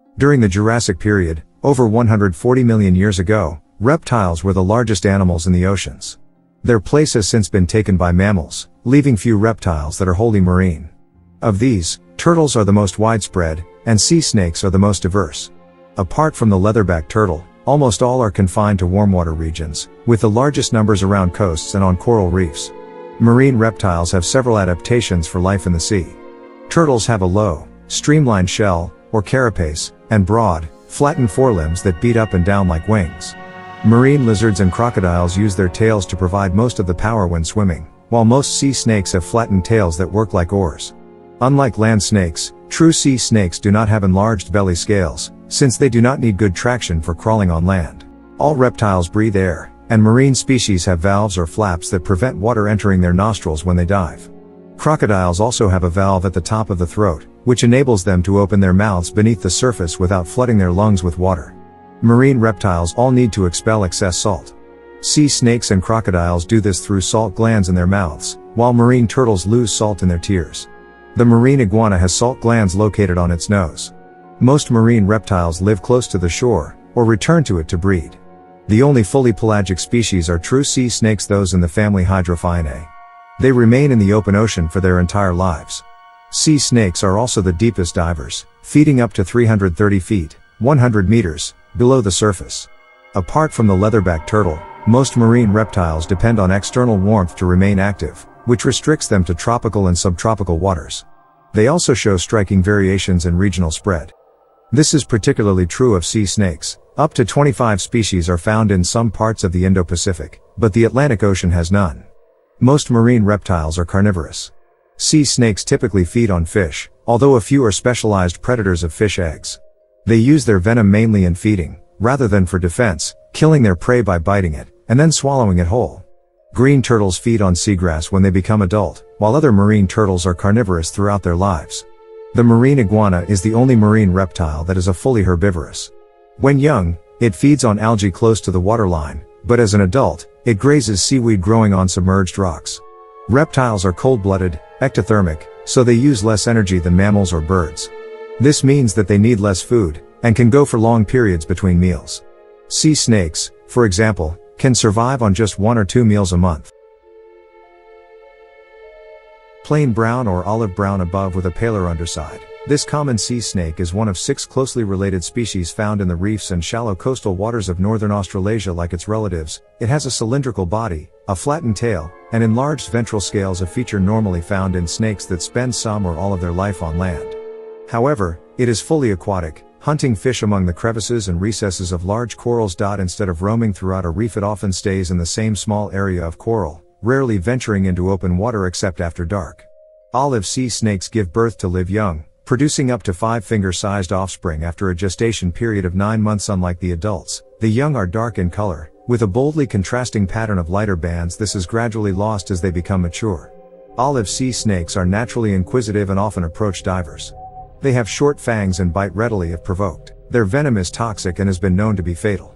During the Jurassic period, over 140 million years ago, reptiles were the largest animals in the oceans. Their place has since been taken by mammals, leaving few reptiles that are wholly marine. Of these, turtles are the most widespread, and sea snakes are the most diverse. Apart from the leatherback turtle, almost all are confined to warm water regions, with the largest numbers around coasts and on coral reefs. Marine reptiles have several adaptations for life in the sea. Turtles have a low, streamlined shell, or carapace, and broad, flattened forelimbs that beat up and down like wings. Marine lizards and crocodiles use their tails to provide most of the power when swimming, while most sea snakes have flattened tails that work like oars. Unlike land snakes, true sea snakes do not have enlarged belly scales, since they do not need good traction for crawling on land. All reptiles breathe air, and marine species have valves or flaps that prevent water entering their nostrils when they dive. Crocodiles also have a valve at the top of the throat, which enables them to open their mouths beneath the surface without flooding their lungs with water. Marine reptiles all need to expel excess salt. Sea snakes and crocodiles do this through salt glands in their mouths, while marine turtles lose salt in their tears. The marine iguana has salt glands located on its nose. Most marine reptiles live close to the shore, or return to it to breed. The only fully pelagic species are true sea snakes, those in the family Hydrophiinae. They remain in the open ocean for their entire lives. Sea snakes are also the deepest divers, feeding up to 330 feet, 100 meters, below the surface. Apart from the leatherback turtle, most marine reptiles depend on external warmth to remain active, which restricts them to tropical and subtropical waters. They also show striking variations in regional spread. This is particularly true of sea snakes. Up to 25 species are found in some parts of the Indo-Pacific, but the Atlantic Ocean has none. Most marine reptiles are carnivorous. Sea snakes typically feed on fish, although a few are specialized predators of fish eggs. They use their venom mainly in feeding, rather than for defense, killing their prey by biting it, and then swallowing it whole. Green turtles feed on seagrass when they become adult, while other marine turtles are carnivorous throughout their lives. The marine iguana is the only marine reptile that is a fully herbivorous. When young, it feeds on algae close to the waterline, but as an adult, it grazes seaweed growing on submerged rocks. Reptiles are cold-blooded, ectothermic, so they use less energy than mammals or birds. This means that they need less food, and can go for long periods between meals. Sea snakes, for example, can survive on just 1 or 2 meals a month. Plain brown or olive brown above with a paler underside. This common sea snake is one of 6 closely related species found in the reefs and shallow coastal waters of northern Australasia like its relatives. It has a cylindrical body, a flattened tail, and enlarged ventral scales, a feature normally found in snakes that spend some or all of their life on land. However, it is fully aquatic, hunting fish among the crevices and recesses of large corals. Instead of roaming throughout a reef, it often stays in the same small area of coral, rarely venturing into open water except after dark. Olive sea snakes give birth to live young, producing up to 5-finger-sized offspring after a gestation period of 9 months. Unlike the adults, the young are dark in color, with a boldly contrasting pattern of lighter bands. This is gradually lost as they become mature. Olive sea snakes are naturally inquisitive and often approach divers. They have short fangs and bite readily if provoked. Their venom is toxic and has been known to be fatal.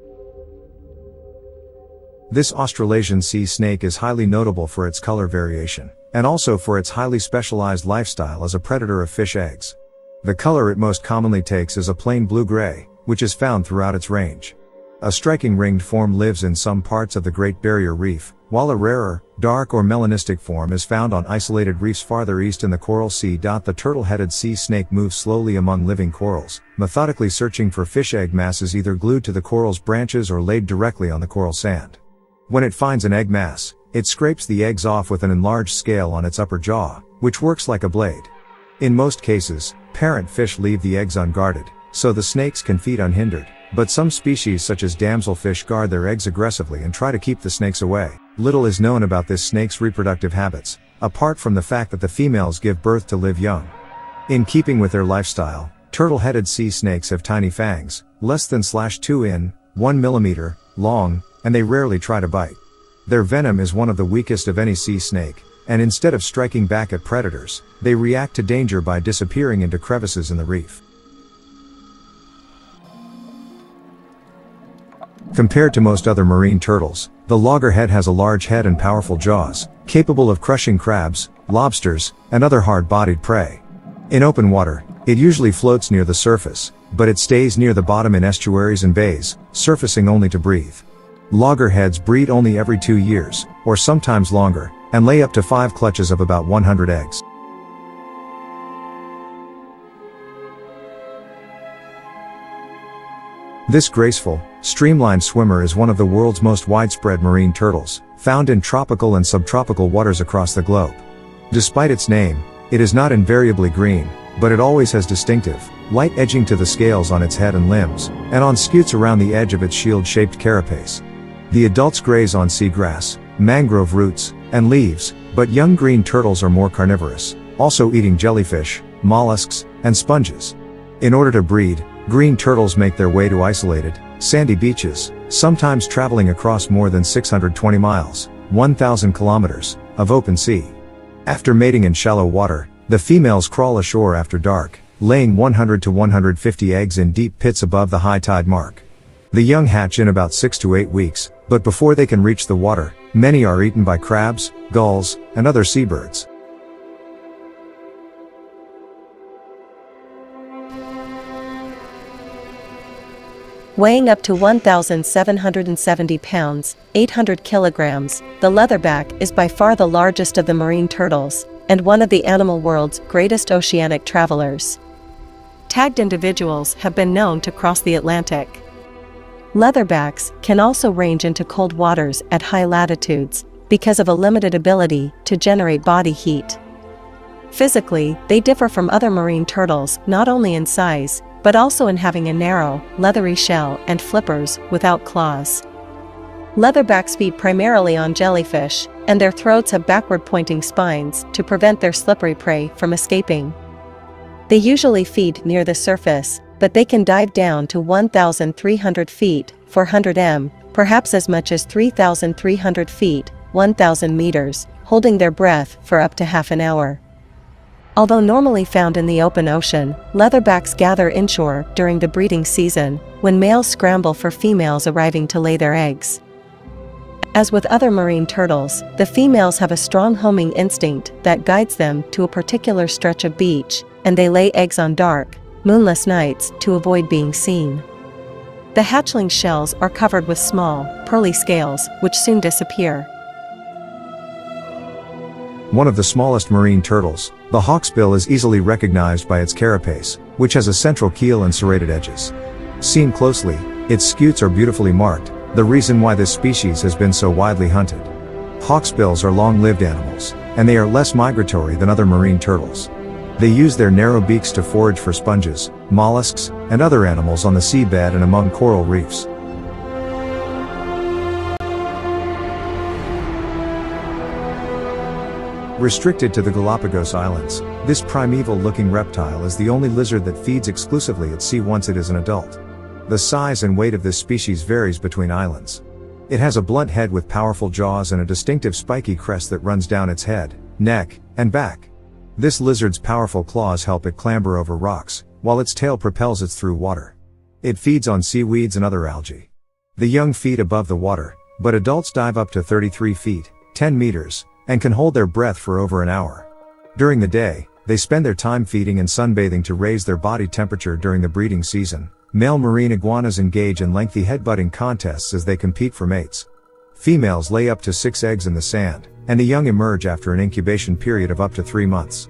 This Australasian sea snake is highly notable for its color variation, and also for its highly specialized lifestyle as a predator of fish eggs. The color it most commonly takes is a plain blue-gray, which is found throughout its range. A striking ringed form lives in some parts of the Great Barrier Reef, while a rarer, dark or melanistic form is found on isolated reefs farther east in the Coral Sea. The turtle-headed sea snake moves slowly among living corals, methodically searching for fish egg masses either glued to the coral's branches or laid directly on the coral sand. When it finds an egg mass, it scrapes the eggs off with an enlarged scale on its upper jaw, which works like a blade. In most cases, parent fish leave the eggs unguarded, so the snakes can feed unhindered, but some species such as damselfish guard their eggs aggressively and try to keep the snakes away. Little is known about this snake's reproductive habits, apart from the fact that the females give birth to live young. In keeping with their lifestyle, turtle-headed sea snakes have tiny fangs, less than /2 in, 1 millimeter, long, and they rarely try to bite. Their venom is one of the weakest of any sea snake, and instead of striking back at predators, they react to danger by disappearing into crevices in the reef. Compared to most other marine turtles, the loggerhead has a large head and powerful jaws, capable of crushing crabs, lobsters, and other hard-bodied prey. In open water, It usually floats near the surface, but it stays near the bottom in estuaries and bays, surfacing only to breathe. Loggerheads breed only every 2 years, or sometimes longer, and lay up to 5 clutches of about 100 eggs. This graceful, streamlined swimmer is one of the world's most widespread marine turtles, found in tropical and subtropical waters across the globe. Despite its name, it is not invariably green, but it always has distinctive, light edging to the scales on its head and limbs, and on scutes around the edge of its shield-shaped carapace. The adults graze on seagrass, mangrove roots, and leaves, but young green turtles are more carnivorous, also eating jellyfish, mollusks, and sponges. In order to breed, green turtles make their way to isolated, sandy beaches, sometimes traveling across more than 620 miles, 1,000 kilometers, of open sea. After mating in shallow water, the females crawl ashore after dark, laying 100 to 150 eggs in deep pits above the high tide mark. The young hatch in about 6 to 8 weeks, but before they can reach the water, many are eaten by crabs, gulls, and other seabirds. Weighing up to 1,770 pounds, 800 kilograms, the leatherback is by far the largest of the marine turtles, and one of the animal world's greatest oceanic travelers. Tagged individuals have been known to cross the Atlantic. Leatherbacks can also range into cold waters at high latitudes, because of a limited ability to generate body heat. Physically, they differ from other marine turtles not only in size, but also in having a narrow, leathery shell and flippers without claws. Leatherbacks feed primarily on jellyfish, and their throats have backward-pointing spines to prevent their slippery prey from escaping. They usually feed near the surface, but they can dive down to 1,300 feet, 400 m, perhaps as much as 3,300 feet, 1,000 meters, holding their breath for up to half an hour. Although normally found in the open ocean, leatherbacks gather inshore during the breeding season, when males scramble for females arriving to lay their eggs. As with other marine turtles, the females have a strong homing instinct that guides them to a particular stretch of beach, and they lay eggs on dark, moonless nights to avoid being seen. The hatchling shells are covered with small, pearly scales, which soon disappear. One of the smallest marine turtles, the hawksbill is easily recognized by its carapace, which has a central keel and serrated edges. Seen closely, its scutes are beautifully marked, the reason why this species has been so widely hunted. Hawksbills are long-lived animals, and they are less migratory than other marine turtles. They use their narrow beaks to forage for sponges, mollusks, and other animals on the seabed and among coral reefs. Restricted to the Galapagos Islands, this primeval-looking reptile is the only lizard that feeds exclusively at sea once it is an adult. The size and weight of this species varies between islands. It has a blunt head with powerful jaws and a distinctive spiky crest that runs down its head, neck, and back. This lizard's powerful claws help it clamber over rocks, while its tail propels it through water. It feeds on seaweeds and other algae. The young feed above the water, but adults dive up to 33 feet, 10 meters, and can hold their breath for over an hour. During the day, they spend their time feeding and sunbathing to raise their body temperature during the breeding season. Male marine iguanas engage in lengthy headbutting contests as they compete for mates. Females lay up to 6 eggs in the sand, and the young emerge after an incubation period of up to 3 months.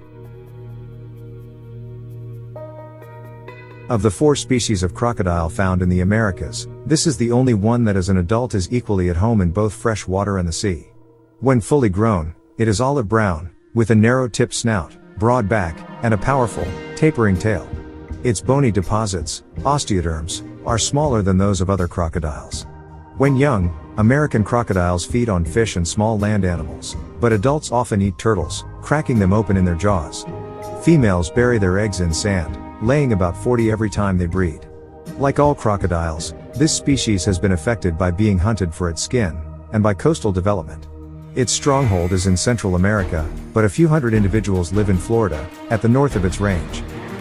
Of the 4 species of crocodile found in the Americas, this is the only one that as an adult is equally at home in both fresh water and the sea. When fully grown, it is olive brown, with a narrow-tipped snout, broad back, and a powerful, tapering tail. Its bony deposits, osteoderms, are smaller than those of other crocodiles. When young, American crocodiles feed on fish and small land animals, but adults often eat turtles, cracking them open in their jaws. Females bury their eggs in sand, laying about 40 every time they breed. Like all crocodiles, this species has been affected by being hunted for its skin, and by coastal development. Its stronghold is in Central America, but a few hundred individuals live in Florida, at the north of its range.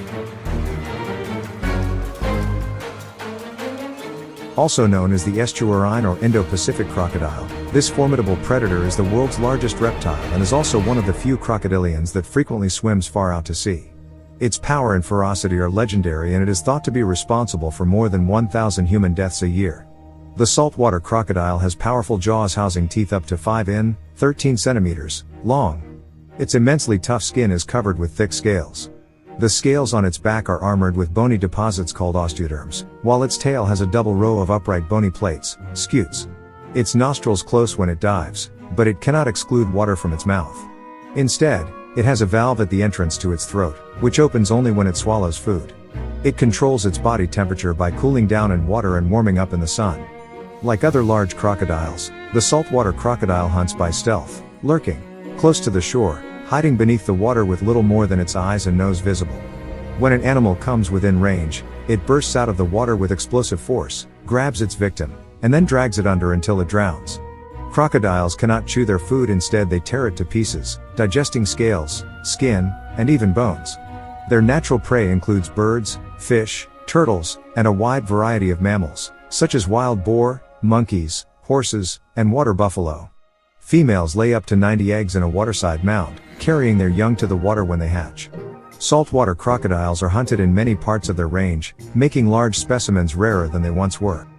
Also known as the estuarine or Indo-Pacific crocodile, this formidable predator is the world's largest reptile and is also one of the few crocodilians that frequently swims far out to sea. Its power and ferocity are legendary, and it is thought to be responsible for more than 1,000 human deaths a year. The saltwater crocodile has powerful jaws housing teeth up to 5 in, 13 centimeters, long. Its immensely tough skin is covered with thick scales. The scales on its back are armored with bony deposits called osteoderms, while its tail has a double row of upright bony plates, scutes. Its nostrils close when it dives, but it cannot exclude water from its mouth. Instead, it has a valve at the entrance to its throat, which opens only when it swallows food. It controls its body temperature by cooling down in water and warming up in the sun. Like other large crocodiles, the saltwater crocodile hunts by stealth, lurking close to the shore, hiding beneath the water with little more than its eyes and nose visible. When an animal comes within range, it bursts out of the water with explosive force, grabs its victim, and then drags it under until it drowns. Crocodiles cannot chew their food, instead they tear it to pieces, digesting scales, skin, and even bones. Their natural prey includes birds, fish, turtles, and a wide variety of mammals, such as wild boar, monkeys, horses, and water buffalo. Females lay up to 90 eggs in a waterside mound, carrying their young to the water when they hatch. Saltwater crocodiles are hunted in many parts of their range, making large specimens rarer than they once were.